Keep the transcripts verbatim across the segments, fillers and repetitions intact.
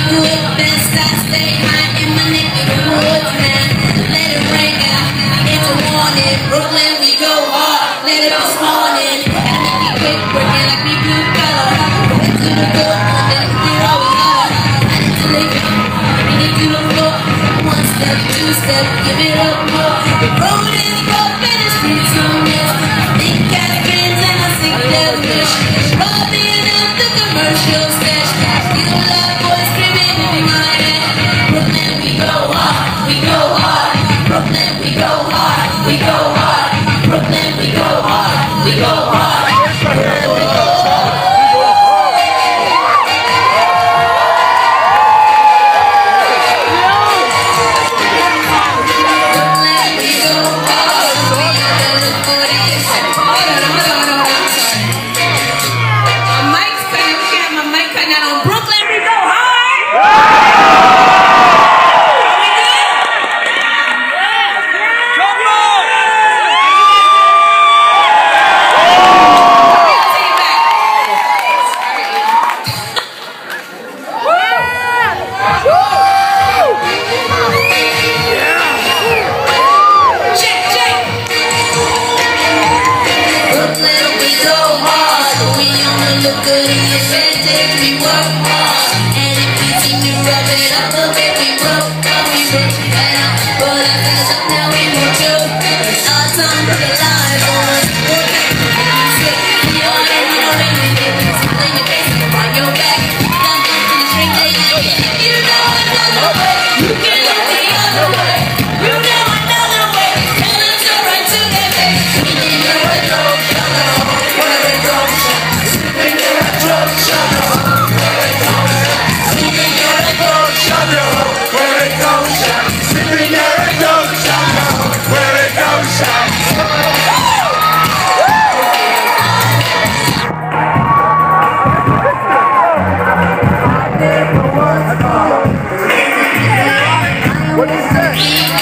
good, best I stay high in my neck of the woods, man. Let it ring out, it's a warning. Brooklyn, we go hard, let it this morning. Gotta make it quick, working like we blue collar. Went to the good one, then we always hard. I need to live it, we need to look for one step, two step, give it up more. The road is rough and the streets are missed. I think I friends and I think they'll wish. Probably enough the commercial stash. These are loud boys screaming in my head. Brooklyn, we go hard, we go hard. Brooklyn, we go hard, we go hard. Brooklyn, we go hard, we go hard. Brooklyn, we go hard. Good in your advantage, we work hard. And if we seem to rub it up a bit, we work hard, we work right out. But I feel up now, we won't do. It's our time to get live on. We'll get you sick, we all in, we don't really get it. Smile in your face, on your back. Down, down to the street, they get it. You know another way, you can look the other way. You know another way, tell them to right to their face. We need to let go, shut up, where it goes. What is that?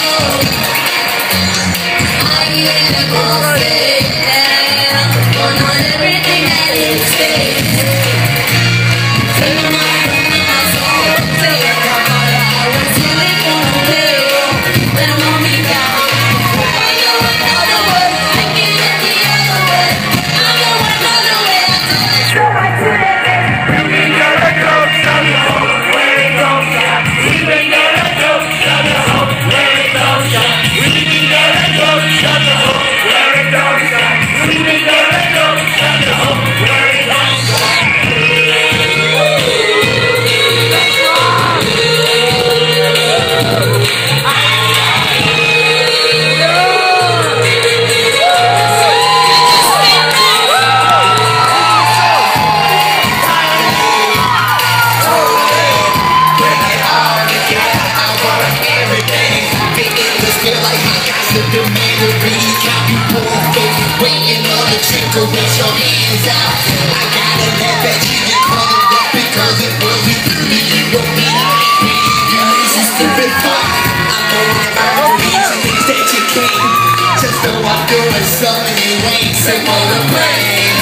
Trickle with your hands out. I gotta let that chicken color up because it wasn't really you don't need a baby. You this is stupid fun. I'm going around these things that you can't. Just know I'm doing something you ain't. Say more than brains.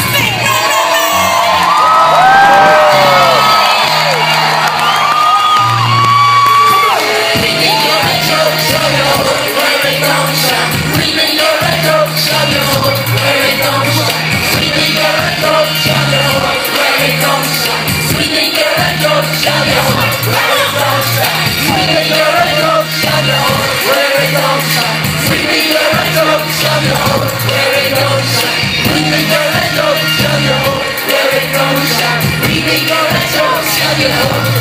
Where it goes,